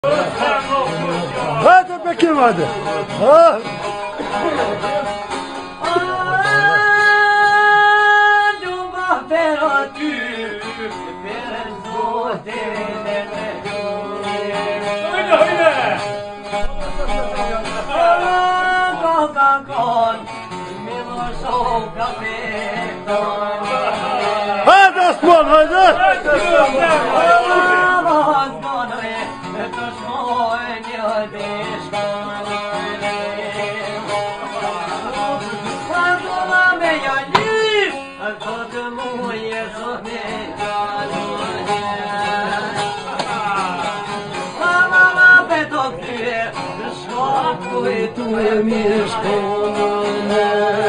Hadi bakayım hadi. Ha. Hadi Osman hadi. Tu ești comune.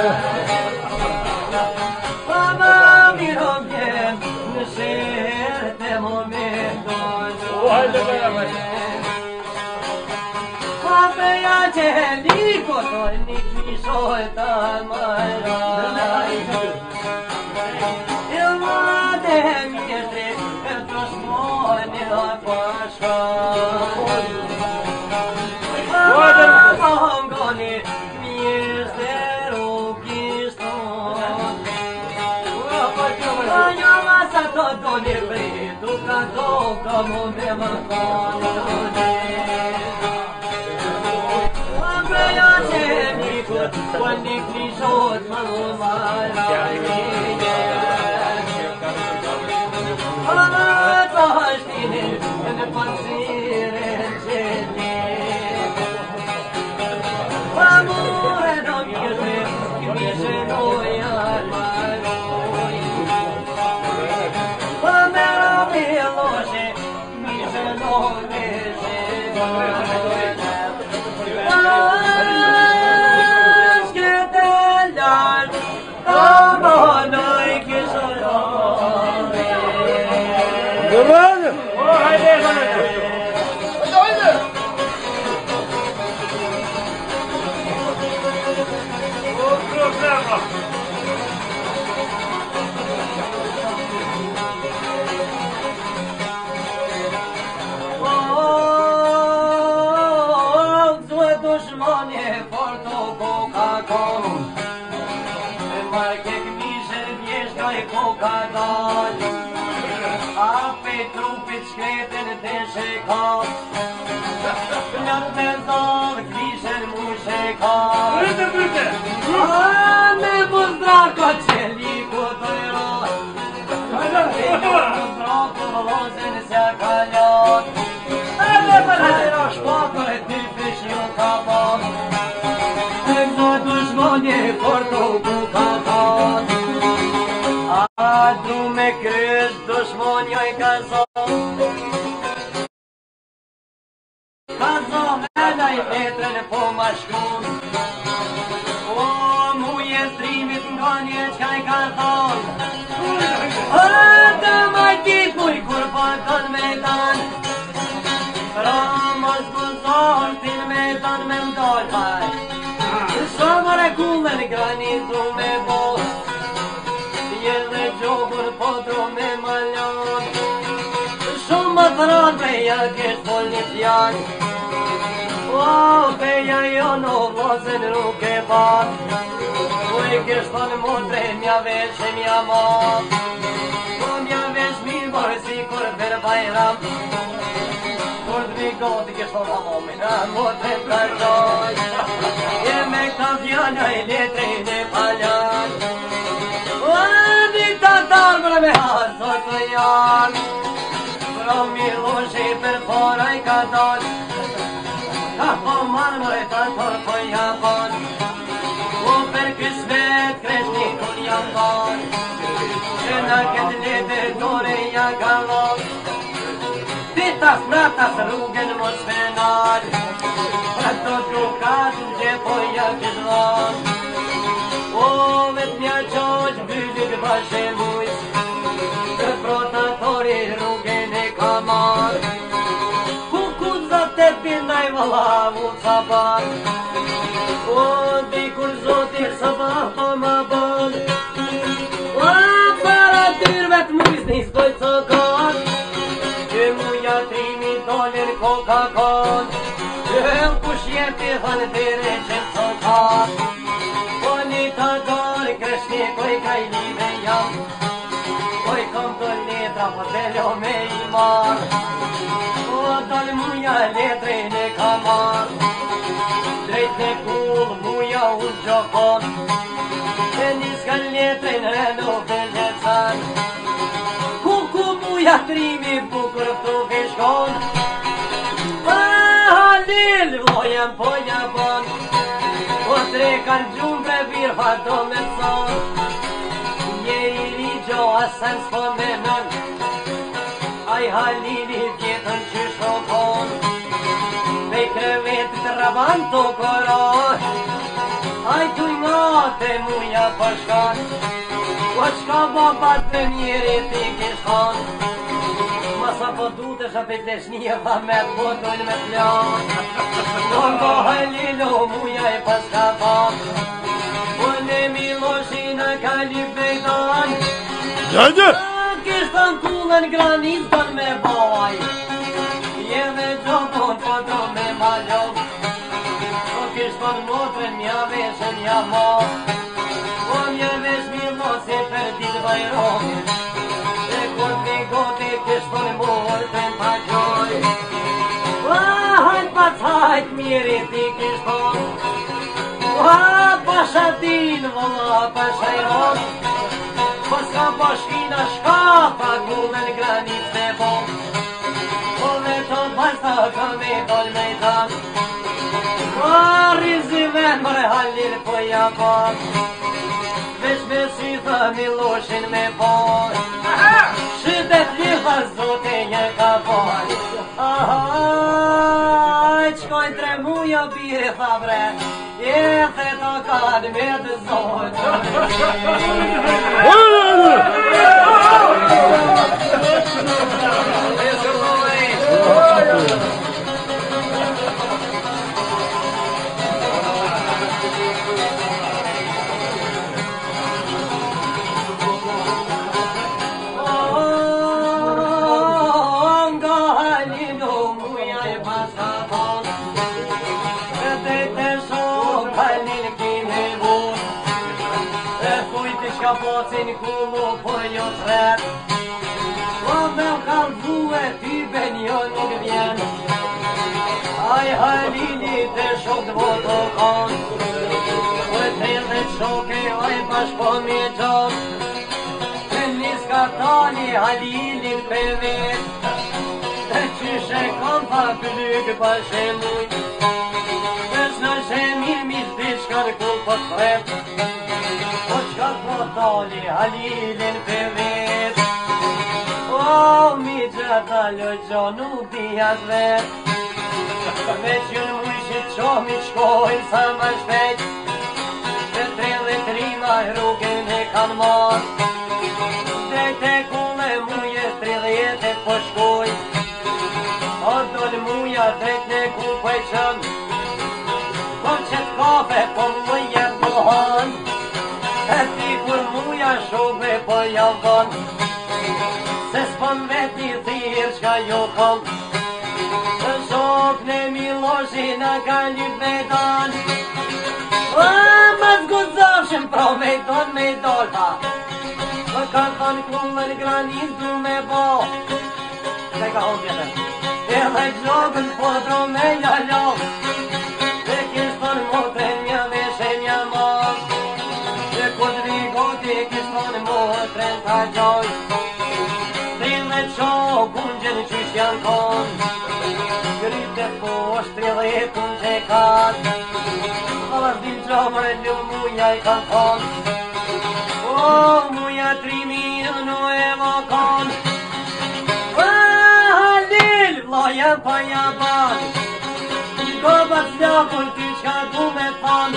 Mama mi roghem, șerte momentul. Apea ce licotor, nici mișolta mai rai. Eu mă de-mi pentru șmone la pașa. Como me mancono Ameia genico Quando clișot mă umară Arătaștine În pățire încene Amore d'amire Ghișe noi armaroi Amera miloșe Drume crezi, dușmoni ai cazat Cazat mea-i letrele pomașcun Omul e trimit în gonieci ca-i cazat Dă mai tipui curbacan medan Rămas cu zor, din medan me-mi dor hai Șomare cumen granitul me bol Ele joguri podrome maljan Shumë thran peja kesh polician O peja jo no vlozen nuk e pat O i kesh thonë motre mja vesh e mja mat O mja vesh mirë bërë si kur ver bajram Kur të vigoti kesh thonë amomina motre përgjoj E me këta fjalla e letrin e paljan Darmele me hazor të janë Pra miloshi për poraj ka dal Ka po marmore të tërë po japan O për kismet kreshti kun jam ban Që në këtë lete dore ja galon Ditas mratas rrugën mos penal Ato gjukat që po ja kishlan O vet mja qoq byllit bashe mujt Të protatori rrugën e kamar Kukuzat e pinaj valavu sabat O dikur zoti sabah po ma bën O para tyrvet mujt nishtoj cokat Që muja trimi dolen koka ka kon Yëll kush jeti thënë dire që të ka Po një të dorë kërshni koj ka i live jam Koj kom të letra po të lo me i marë Po dal muja letrin e ka marë Drejt në kull muja unë gjokon E niska letrin e nuk e lecan Ku muja trimi bukur këtu kishkon Halil vlojem po japon Po tre kanë gjumë bre birfa do me thon Njeri rigjo asen s'po me nën Aj Halili vjetën që shokon Pej krevetit raban të koroj Aj tu nga te muja pashkan Po qka babat me mjerit i kishkon Masa po dutesh a petlesh një vamet po dojnë me plan Po ngo Halilo muja i paska pat Po ne Miloshin a kali bejtan Gjajgje! Kishtan kullën graniz don me baj Jeve gjopon po do me malon Po kishtan motrën mja veshen ja ma Po mja vesh Milosi për dit bajron E kur t'i goti kishtan motrën pa gjoj Hajt pa t'hajt miri t'i kishtan Pasha din vëlla pasha i ron Po s'ka bashkina shka pa kullën granit me bo Po veto basta ka me dol me i dhan Rizi ven mre Halil po japon Vesh me si thë Miloshin me bon Shidet liha zote një ka bon Qkojnë tre muja bire tha bre Jethe të kanë me të zotë Nga Halilo muja i pasaton Shka pocin kullu po jo tret Po me u kalzu e ty ben jo nuk vjen Aj Halili të shok të voto kon Po e trel dhe shoke aj bashko me gjok Në niska tali Halilin për vet E qyshe kom pa këlyk pa shemuj Vesh në shemir mi shdiqka në kull po të fret Po qka po tali Halilin për vet O mi gjata lëgjo nuk dijat vet Veç jën mujshit qomi qkojnë sa ma shpejt Që 33 ma rrugën e kanë mar Drejt e kulle muje 30 po shkoj O dol muja drejt në ku po e qëm Po qët kafe po muje buhan E ti kur muja shokve po javon Se s'pon veti thirë qka jo kom Shok në Miloshin a ka lyp me dan Ma zguzoshin pro me don me dolta Më ka thon kullën granis du me bo Se ka hon tjetër E dhe gjogën po dro me jallon E kishton motren mja veshe mja mos Kod rigoti kishton motren ta gjoj Trille qokun gjenë qysh janë kon Gryte posht 30 kun që kat Alas din qomër lu muja i kanë kon O muja trimin në e më kon Halil vloja pa jaban Gobat zlakun ty qka du me thon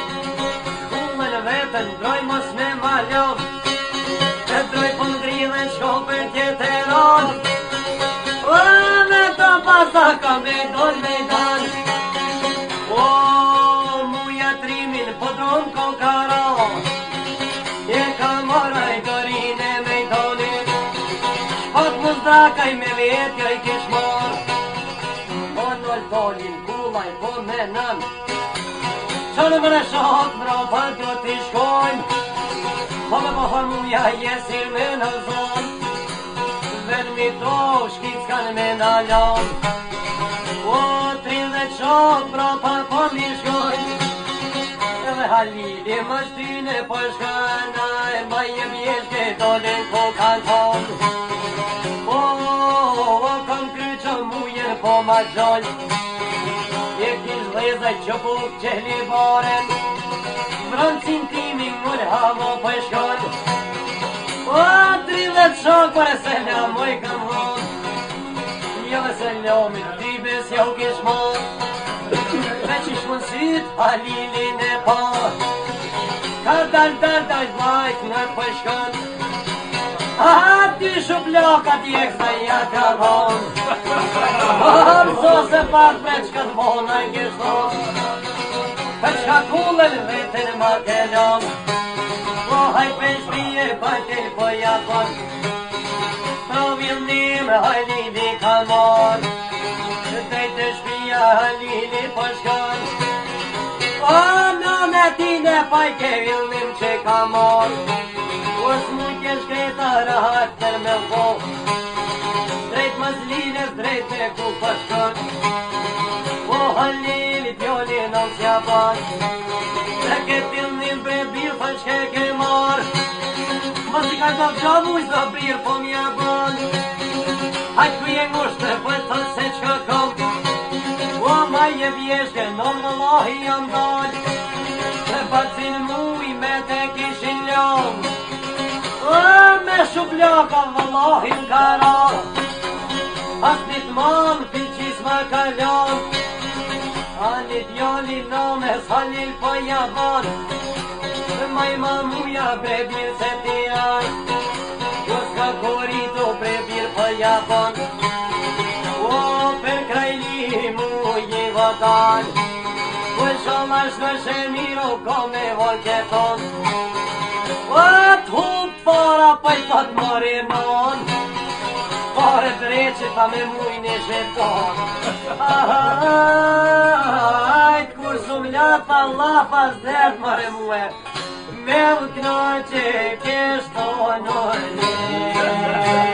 Vetën droj mos me malon E droj po ngridhen shko për tjetëron O me të pasa ka me dol me dan O muja trimin po dron ko karo E ka moraj dorin e me donit Shpot muzdakaj me vetja i kish mor O dolin kullaj po menën. Qënë më në shok më ropa do t'i shkojnë, po me pohon muja jesir me në zonë, venë mi to shkit s'kanë me në lonë. O, 30 shok më ropa po mi shkojnë, edhe halili më shtyne po shkëna, e ma je bjeshke dolin po kanë thonë. O, kam kry që mujen po ma gjollë, e kish dhezaj që buk që libaren, vrancin timi mërë havo për shkoll. O, 30 shok për e selam moj kam hon, jo e selamit ty bes jo kish mon, veç ish më syt halilin e pa, ka dal vajt në për shkoll. A ty shuplakat jek sa ja ka hon, mëso se pak me qka t'vona i kishton, për qka kullën vetën ma kelon, po haj për shpije për po japon, pro villnim halili ka mor, drejt të shpija halili po shkon, o në me tine pa i ke villnim që ka mor, os mu t'je shkreta rahat për me vo, drejt mazlines drejt e ku pashkon, o halili t'joli në s'ja pan, se ke t'ilnin bre birë fa qke ke mar, mos i ka të gjavu i zdo birë po mja ban, hajt ku je ngushtë për të se qka kom, o ma je vjeshke non vëllahi jam dal, se bacin muj me te kishin ljon, o me shuplaka vëllahi n'kara, as një t'man filqis ma kalon, halit jali names halil po javan, maj ma muja bre bir se tiran, jo s'ka korito bre bir po javan, o per krajli muji vatan, po shalash në shemiro kome volketon, o t'hup fara pa i pat mori non, pare dreqe ta me mujnë e sheton. Ajt kur sum lata lafa zdert mare muhe, me më knaqe keshto në një.